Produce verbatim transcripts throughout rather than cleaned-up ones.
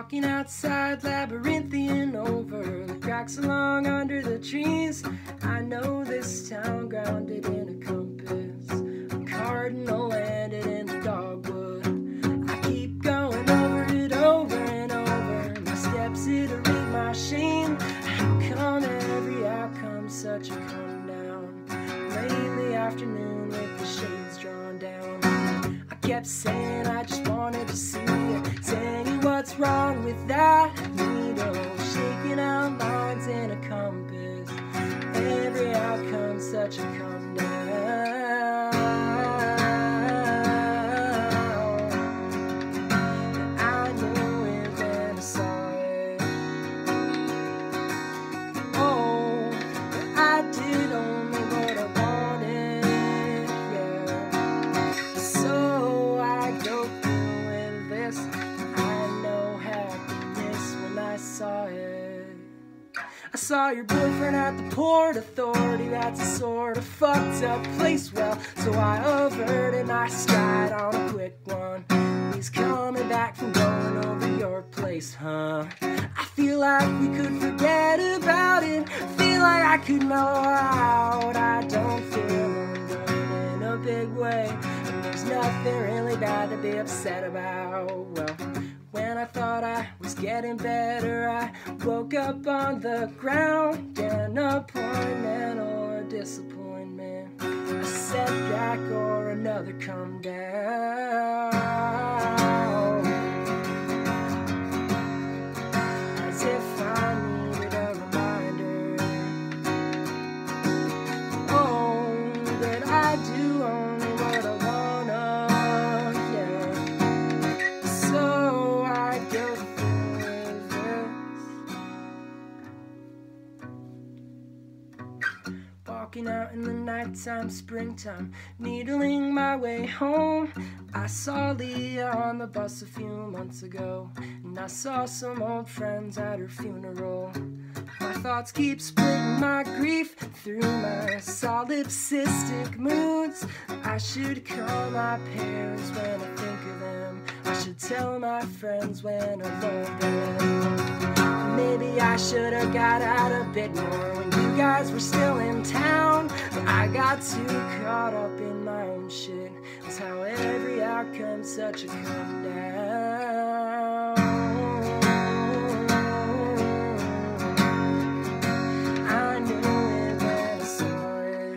Walking outside, labyrinthian over the cracks along under the trees. I know this town grounded in a compass, a cardinal landed in the dogwood. I keep going over it over and over, my steps iterate my shame. How come every outcome's such a come down? Late in the afternoon with the shades drawn down, I kept saying I just wanted to see it, saying what's wrong with that needle, shaking out lines in a compass. Every outcome's such a come down. And I knew it when I saw it. Oh, I did only what I wanted, yeah. So I go through with this. I know happiness when I saw it. I saw your boyfriend at the Port Authority. That's a sort of fucked up place. Well, so I averted my stride on a quick one. He's coming back from going over your place, huh? I feel like we could forget about it. Feel like I could mellow out. I don't feel undone in a big way, and there's nothing really bad to be upset about. Well, when I thought I was getting better, I woke up on the ground. An appointment or a disappointment, a setback or another come down. As if I needed a reminder, oh, that I do only what I wanna, yeah. So I go through this. Walking out in the nighttime, springtime, needling my way home. I saw Leah on the bus a few months ago, and I saw some old friends at her funeral. My thoughts keep splitting my grief through my solipsistic moods. I should call my parents when I think of them. I should tell my friends when I love them. Maybe I should have got out a bit more when you guys were still in town. But I got too caught up in my own shit. That's how every outcome's such a come down. I knew it when I saw it.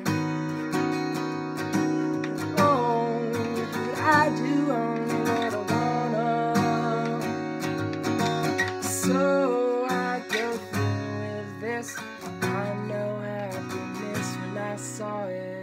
Oh, but I do only what I wanna. So I go through with this. I know happiness when I saw it.